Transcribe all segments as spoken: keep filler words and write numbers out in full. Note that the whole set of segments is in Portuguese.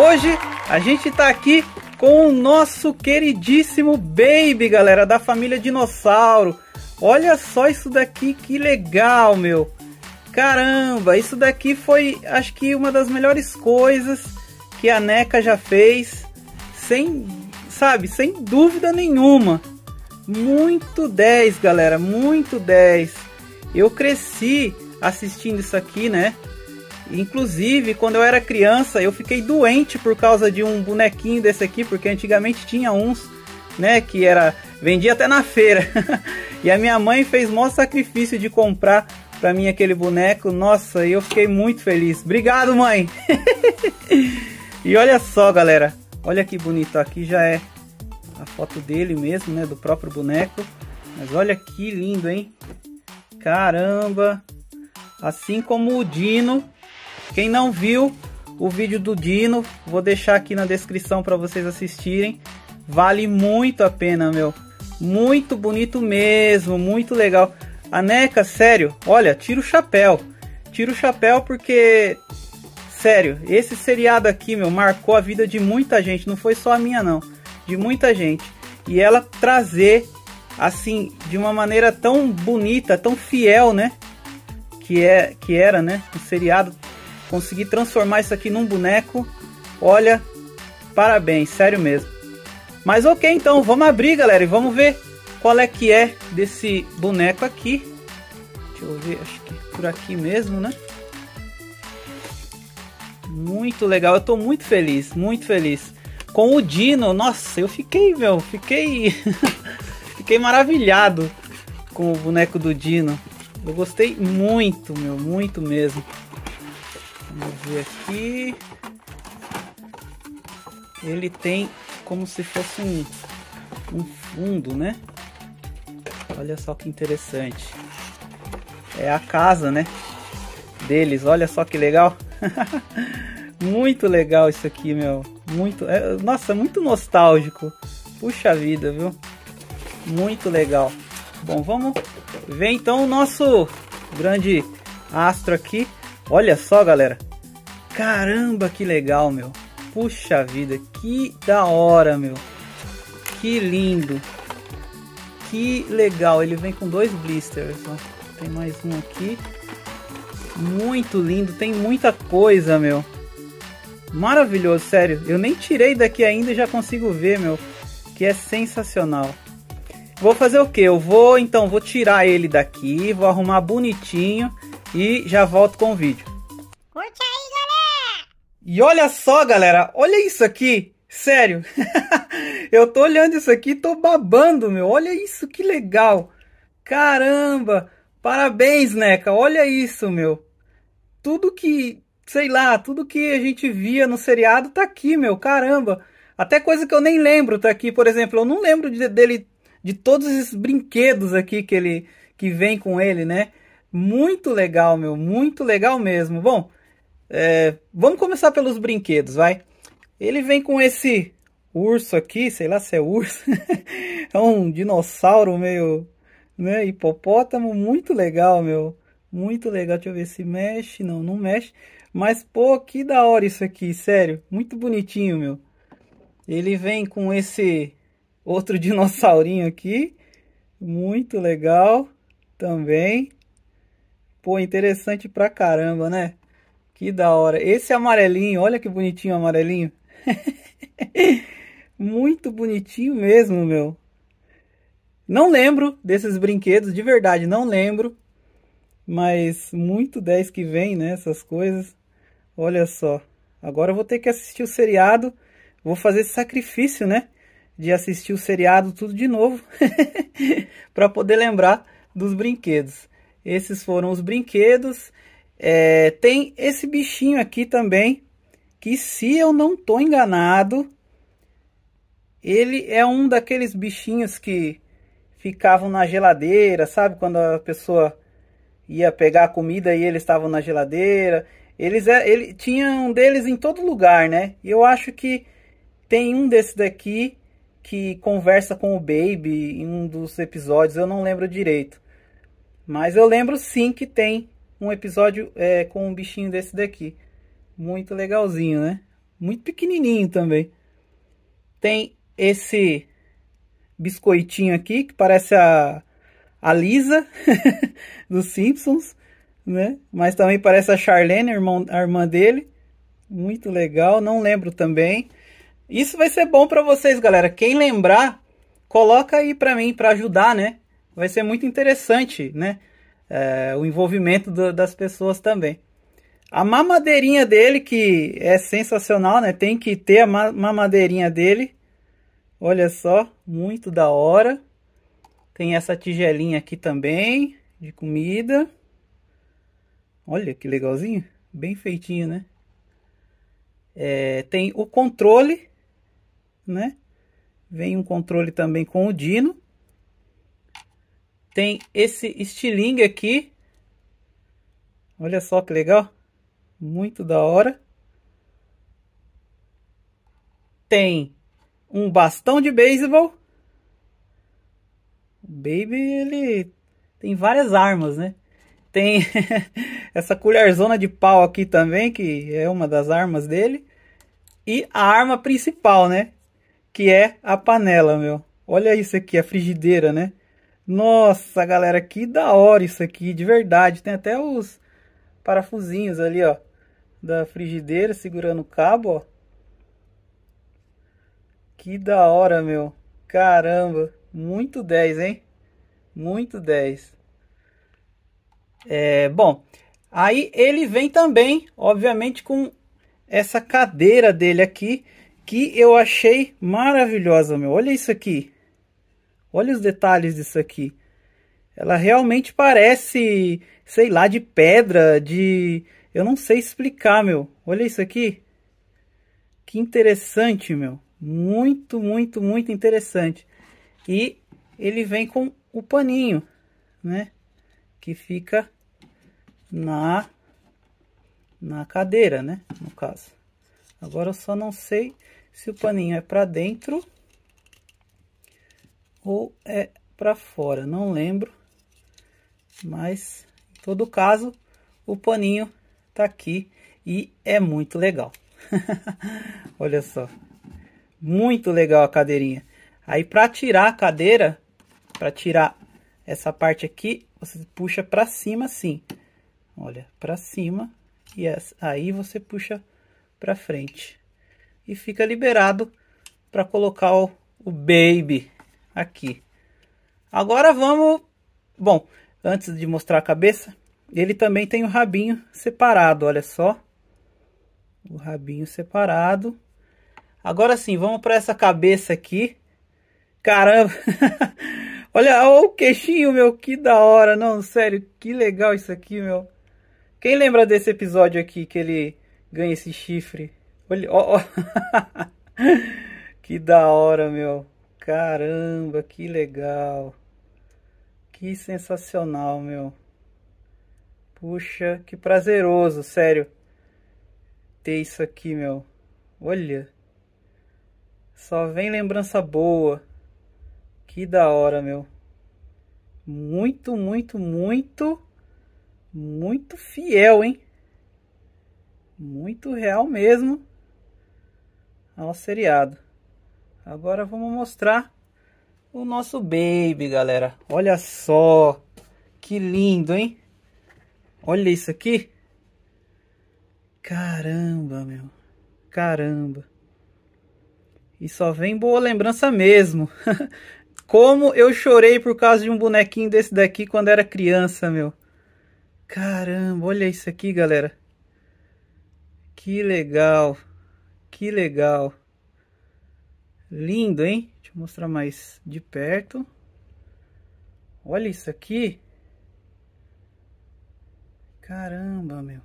Hoje a gente tá aqui com o nosso queridíssimo Baby, galera, da família Dinossauro. Olha só isso daqui, que legal, meu. Caramba, isso daqui foi, acho que uma das melhores coisas que a NECA já fez. Sem, sabe, sem dúvida nenhuma. Muito dez, galera, muito dez. Eu cresci assistindo isso aqui, né? Inclusive, quando eu era criança, eu fiquei doente por causa de um bonequinho desse aqui, porque antigamente tinha uns, né, que era, vendia até na feira. E a minha mãe fez o maior sacrifício de comprar pra mim aquele boneco. Nossa, eu fiquei muito feliz. Obrigado, mãe! E olha só, galera, olha que bonito, aqui já é a foto dele mesmo, né, do próprio boneco. Mas olha que lindo, hein? Caramba! Assim como o Dino. Quem não viu o vídeo do Dino, vou deixar aqui na descrição para vocês assistirem. Vale muito a pena, meu. Muito bonito mesmo, muito legal. A NECA, sério, olha, tira o chapéu. Tira o chapéu porque, sério, esse seriado aqui, meu, marcou a vida de muita gente. Não foi só a minha, não. De muita gente. E ela trazer, assim, de uma maneira tão bonita, tão fiel, né? Que, é, que era, né? Um seriado. Conseguir transformar isso aqui num boneco. Olha, parabéns, sério mesmo. Mas ok, então vamos abrir, galera, e vamos ver qual é que é desse boneco aqui. Deixa eu ver, acho que por aqui mesmo, né? Muito legal, eu tô muito feliz, muito feliz. Com o Dino, nossa, eu fiquei, meu, fiquei... fiquei maravilhado com o boneco do Dino. Eu gostei muito, meu, muito mesmo. Vamos ver aqui. Ele tem como se fosse um, um fundo, né? Olha só que interessante. É a casa, né? Deles, olha só que legal. Muito legal isso aqui, meu. Muito, é, nossa, muito nostálgico. Puxa vida, viu? Muito legal. Bom, vamos ver então o nosso grande astro aqui. Olha só, galera. Caramba, que legal, meu. Puxa vida, que da hora, meu. Que lindo. Que legal. Ele vem com dois blisters, ó. Tem mais um aqui. Muito lindo. Tem muita coisa, meu. Maravilhoso, sério. Eu nem tirei daqui ainda e já consigo ver, meu. Que é sensacional. Vou fazer o que? Eu vou, então, vou tirar ele daqui. Vou arrumar bonitinho. E já volto com o vídeo. Curte aí, galera! E olha só, galera. Olha isso aqui. Sério. Eu tô olhando isso aqui e tô babando, meu. Olha isso, que legal. Caramba. Parabéns, NECA. Olha isso, meu. Tudo que, sei lá, tudo que a gente via no seriado tá aqui, meu. Caramba. Até coisa que eu nem lembro tá aqui. Por exemplo, eu não lembro de, dele, de todos esses brinquedos aqui que ele, que vem com ele, né? Muito legal, meu. Muito legal mesmo. Bom, é, vamos começar pelos brinquedos, vai. Ele vem com esse urso aqui, sei lá se é urso. É um dinossauro meio, né, hipopótamo. Muito legal, meu. Muito legal. Deixa eu ver se mexe. Não, não mexe. Mas, pô, que da hora isso aqui, sério. Muito bonitinho, meu. Ele vem com esse outro dinossaurinho aqui. Muito legal também. Pô, interessante pra caramba, né? Que da hora. Esse amarelinho, olha que bonitinho o amarelinho. Muito bonitinho mesmo, meu. Não lembro desses brinquedos, de verdade, não lembro. Mas muito dez que vem, né? Essas coisas. Olha só. Agora eu vou ter que assistir o seriado. Vou fazer esse sacrifício, né? De assistir o seriado tudo de novo. Pra poder lembrar dos brinquedos. Esses foram os brinquedos. É, tem esse bichinho aqui também. Que se eu não tô enganado. Ele é um daqueles bichinhos que ficavam na geladeira. Sabe quando a pessoa ia pegar a comida e eles estavam na geladeira. Eles é, ele, tinha um deles em todo lugar, né? E eu acho que tem um desse daqui que conversa com o Baby em um dos episódios. Eu não lembro direito. Mas eu lembro sim que tem um episódio é, com um bichinho desse daqui. Muito legalzinho, né? Muito pequenininho também. Tem esse biscoitinho aqui, que parece a, a Lisa, dos Simpsons, né? Mas também parece a Charlene, a irmã, a irmã dele. Muito legal, não lembro também. Isso vai ser bom para vocês, galera. Quem lembrar, coloca aí para mim, para ajudar, né? Vai ser muito interessante, né? É, o envolvimento do, das pessoas também. A mamadeirinha dele, que é sensacional, né? Tem que ter a ma mamadeirinha dele. Olha só, muito da hora. Tem essa tigelinha aqui também, de comida. Olha que legalzinho, bem feitinho, né? É, tem o controle, né? Vem um controle também com o Dino. Tem esse estilingue aqui. Olha só que legal. Muito da hora. Tem um bastão de beisebol. O Baby, ele tem várias armas, né? Tem essa colherzona de pau aqui também, que é uma das armas dele. E a arma principal, né? Que é a panela, meu. Olha isso aqui, a frigideira, né? Nossa, galera, que da hora isso aqui, de verdade. Tem até os parafusinhos ali, ó, da frigideira, segurando o cabo, ó. Que da hora, meu. Caramba, muito dez, hein? Muito dez. É, bom, aí ele vem também, obviamente, com essa cadeira dele aqui, que eu achei maravilhosa, meu. Olha isso aqui. Olha os detalhes disso aqui. Ela realmente parece, sei lá, de pedra, de... eu não sei explicar, meu. Olha isso aqui. Que interessante, meu. Muito, muito, muito interessante. E ele vem com o paninho, né? Que fica na, na cadeira, né? No caso. Agora eu só não sei se o paninho é para dentro ou é para fora. Não lembro. Mas, em todo caso, o paninho tá aqui e é muito legal. Olha só. Muito legal a cadeirinha. Aí, para tirar a cadeira, para tirar essa parte aqui, você puxa para cima assim. Olha, para cima. E essa, aí você puxa para frente. E fica liberado para colocar o, o Baby aqui. Agora vamos... Bom, antes de mostrar a cabeça, ele também tem o rabinho separado, olha só. O rabinho separado. Agora sim, vamos para essa cabeça aqui. Caramba! Olha, olha o queixinho, meu, que da hora. Não, sério, que legal isso aqui, meu. Quem lembra desse episódio aqui que ele ganha esse chifre? Olha, ó, ó. Que da hora, meu. Caramba, que legal. Que sensacional, meu. Puxa, que prazeroso, sério. Ter isso aqui, meu. Olha. Só vem lembrança boa. Que da hora, meu. Muito, muito, muito, muito fiel, hein? Muito real mesmo ao seriado. Agora vamos mostrar o nosso Baby, galera. Olha só. Que lindo, hein? Olha isso aqui. Caramba, meu. Caramba. E só vem boa lembrança mesmo. Como eu chorei por causa de um bonequinho desse daqui quando era criança, meu. Caramba, olha isso aqui, galera. Que legal. Que legal. Lindo, hein? Deixa eu mostrar mais de perto. Olha isso aqui. Caramba, meu.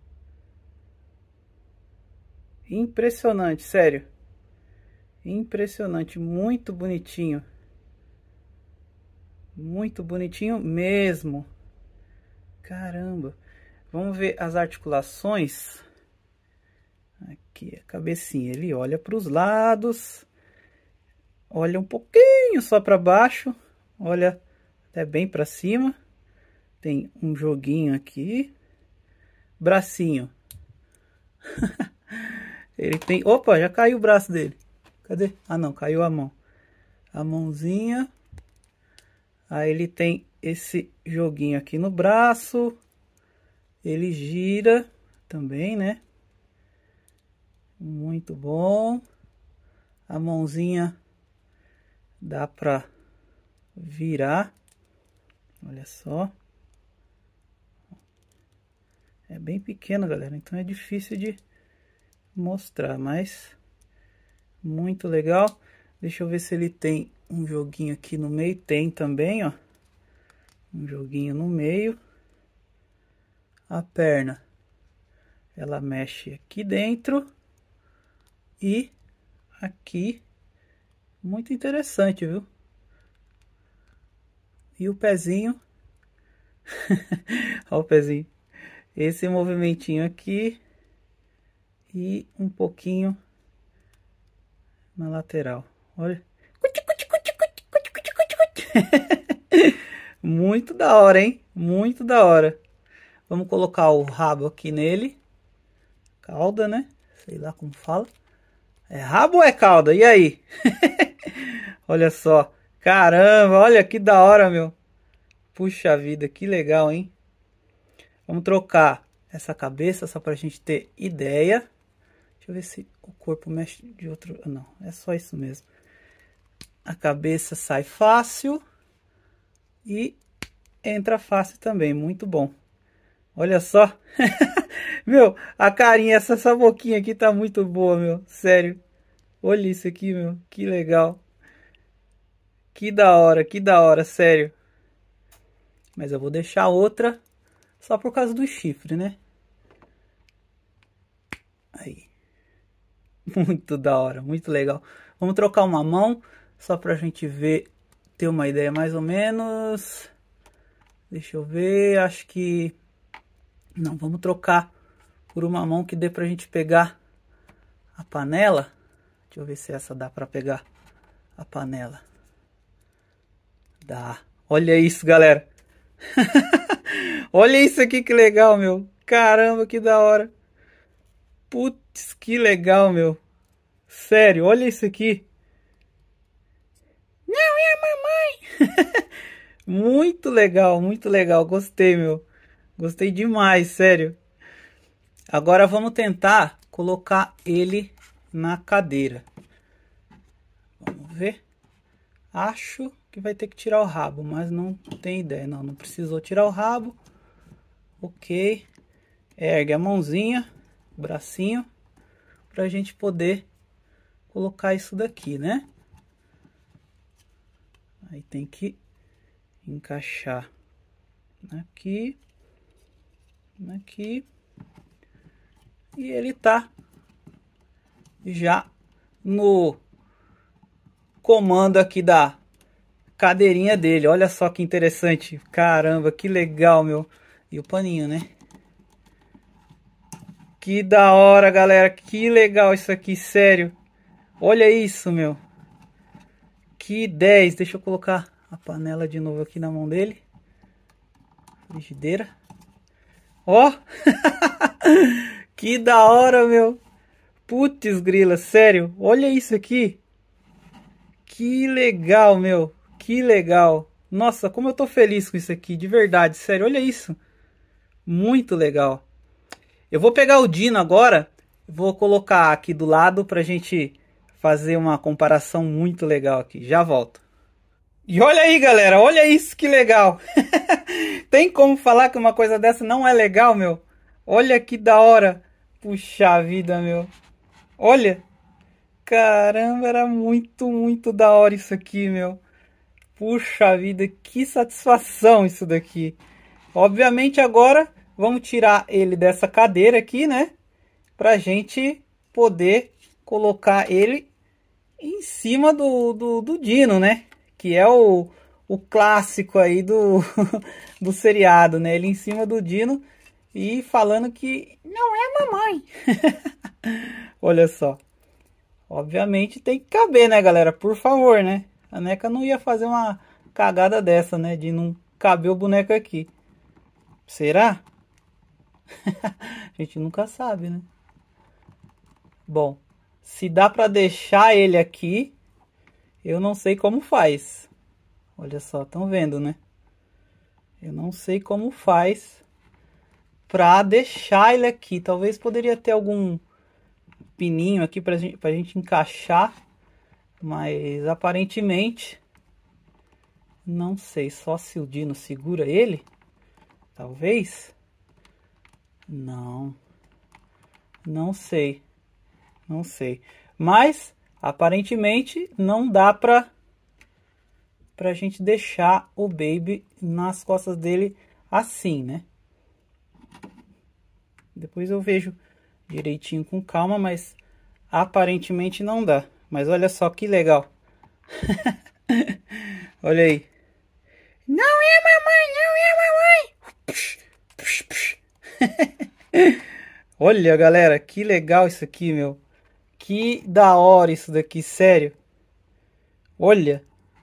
Impressionante, sério. Impressionante, muito bonitinho. Muito bonitinho mesmo. Caramba. Vamos ver as articulações. Aqui a cabecinha. Ele olha para os lados. Olha um pouquinho só para baixo. Olha até bem para cima. Tem um joguinho aqui. Bracinho. Ele tem... Opa, já caiu o braço dele. Cadê? Ah, não, caiu a mão. A mãozinha. Aí ele tem esse joguinho aqui no braço. Ele gira também, né? Muito bom. A mãozinha dá pra virar. Olha só. É bem pequeno, galera. Então é difícil de mostrar, mas muito legal. Deixa eu ver se ele tem um joguinho aqui no meio. Tem também, ó. Um joguinho no meio. A perna, ela mexe aqui dentro e aqui. Muito interessante, viu? E o pezinho. Olha o pezinho. Esse movimentinho aqui. E um pouquinho na lateral. Olha. Muito da hora, hein? Muito da hora. Vamos colocar o rabo aqui nele. Cauda, né? Sei lá como fala. É rabo ou é cauda? E aí? Olha só. Caramba, olha que da hora, meu. Puxa vida, que legal, hein? Vamos trocar essa cabeça só pra gente ter ideia. Deixa eu ver se o corpo mexe de outro... Não, é só isso mesmo. A cabeça sai fácil. E entra fácil também, muito bom. Olha só. Meu, a carinha, essa, essa boquinha aqui tá muito boa, meu. Sério. Olha isso aqui, meu. Que legal. Que da hora, que da hora, sério. Mas eu vou deixar outra só por causa do chifre, né? Aí. Muito da hora, muito legal. Vamos trocar uma mão só pra gente ver, ter uma ideia mais ou menos. Deixa eu ver, acho que... Não, vamos trocar por uma mão que dê pra gente pegar a panela. Deixa eu ver se essa dá pra pegar a panela. Dá. Olha isso, galera. Olha isso aqui, que legal, meu. Caramba, que da hora. Putz, que legal, meu. Sério, olha isso aqui. Não é a mamãe. Muito legal, muito legal. Gostei, meu. Gostei demais, sério. Agora vamos tentar colocar ele na cadeira. Vamos ver. Acho que vai ter que tirar o rabo, mas não tem ideia. Não, não precisou tirar o rabo. Ok. Ergue a mãozinha, o bracinho, pra gente poder colocar isso daqui, né? Aí tem que encaixar aqui, aqui. E ele tá já no comando aqui da cadeirinha dele. Olha só que interessante. Caramba, que legal, meu. E o paninho, né? Que da hora, galera. Que legal isso aqui, sério. Olha isso, meu. Que dez. Deixa eu colocar a panela de novo aqui na mão dele. Frigideira. Ó. Que da hora, meu. Putz grila, sério. Olha isso aqui. Que legal, meu. Que legal. Nossa, como eu tô feliz com isso aqui. De verdade, sério. Olha isso. Muito legal. Eu vou pegar o Dino agora. Vou colocar aqui do lado pra gente fazer uma comparação muito legal aqui. Já volto. E olha aí, galera. Olha isso, que legal. Tem como falar que uma coisa dessa não é legal, meu? Olha que da hora. Puxa vida, meu. Olha. Caramba, era muito, muito da hora isso aqui, meu. Puxa vida, que satisfação isso daqui. Obviamente agora vamos tirar ele dessa cadeira aqui, né? Pra gente poder colocar ele em cima do, do, do Dino, né? Que é o, o clássico aí do, do seriado, né? Ele em cima do Dino e falando que não é a mamãe. Olha só. Obviamente tem que caber, né, galera? Por favor, né? A Neca não ia fazer uma cagada dessa, né? De não caber o boneco aqui. Será? A gente nunca sabe, né? Bom, se dá pra deixar ele aqui, eu não sei como faz. Olha só, estão vendo, né? Eu não sei como faz pra deixar ele aqui. Talvez poderia ter algum pininho aqui pra gente, pra gente encaixar. Mas aparentemente, não sei. Só se o Dino segura ele? Talvez? Não. Não sei. Não sei. Mas, aparentemente, não dá pra, pra gente deixar o Baby nas costas dele assim, né? Depois eu vejo direitinho com calma, mas aparentemente não dá. Mas olha só que legal. Olha aí. Não é mamãe, não é mamãe. Push, push, push. Olha, galera, que legal isso aqui, meu. Que da hora isso daqui, sério. Olha.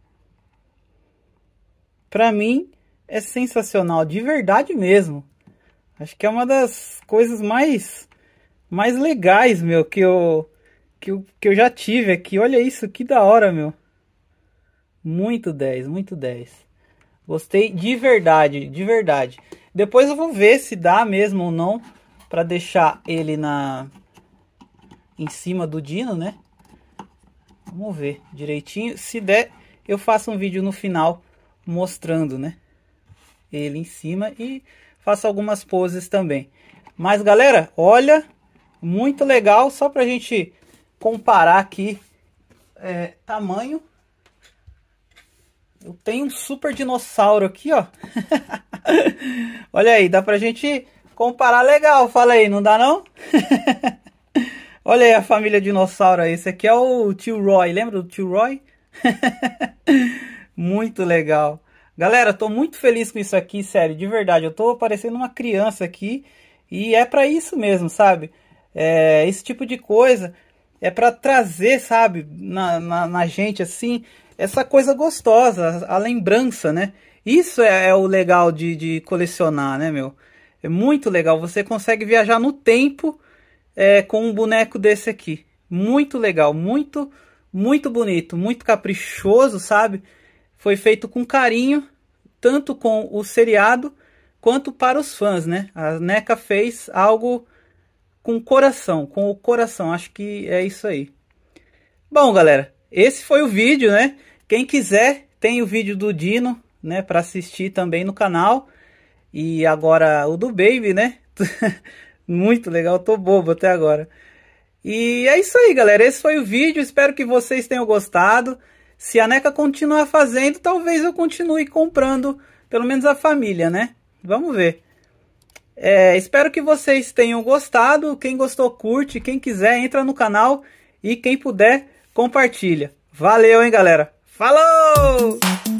Pra mim é sensacional, de verdade mesmo. Acho que é uma das coisas mais mais legais, meu, que eu que eu, que eu já tive aqui. Olha isso, que da hora, meu. Muito dez, muito dez. Gostei de verdade, de verdade. Depois eu vou ver se dá mesmo ou não para deixar ele na em cima do Dino, né? Vamos ver direitinho. Se der, eu faço um vídeo no final mostrando, né? Ele em cima e faço algumas poses também. Mas, galera, olha, muito legal. Só pra gente comparar aqui é, tamanho. Eu tenho um super dinossauro aqui, ó. Olha aí, dá pra gente comparar legal. Fala aí, não dá não? Olha aí a família dinossauro aí. Esse aqui é o tio Roy. Lembra do tio Roy? Muito legal. Galera, tô muito feliz com isso aqui, sério, de verdade. Eu tô parecendo uma criança aqui. E é pra isso mesmo, sabe? É, esse tipo de coisa é pra trazer, sabe, na, na, na gente, assim, essa coisa gostosa, a lembrança, né? Isso é, é o legal de, de colecionar, né, meu? É muito legal. Você consegue viajar no tempo é, com um boneco desse aqui. Muito legal, muito, muito bonito, muito caprichoso, sabe? Foi feito com carinho, tanto com o seriado quanto para os fãs, né? A NECA fez algo com coração, com o coração. Acho que é isso aí. Bom, galera, esse foi o vídeo, né? Quem quiser, tem o vídeo do Dino, né? Para assistir também no canal. E agora o do Baby, né? Muito legal, tô bobo até agora. E é isso aí, galera. Esse foi o vídeo. Espero que vocês tenham gostado. Se a NECA continuar fazendo, talvez eu continue comprando, pelo menos a família, né? Vamos ver. É, espero que vocês tenham gostado. Quem gostou, curte. Quem quiser, entra no canal. E quem puder, compartilha. Valeu, hein, galera. Falou!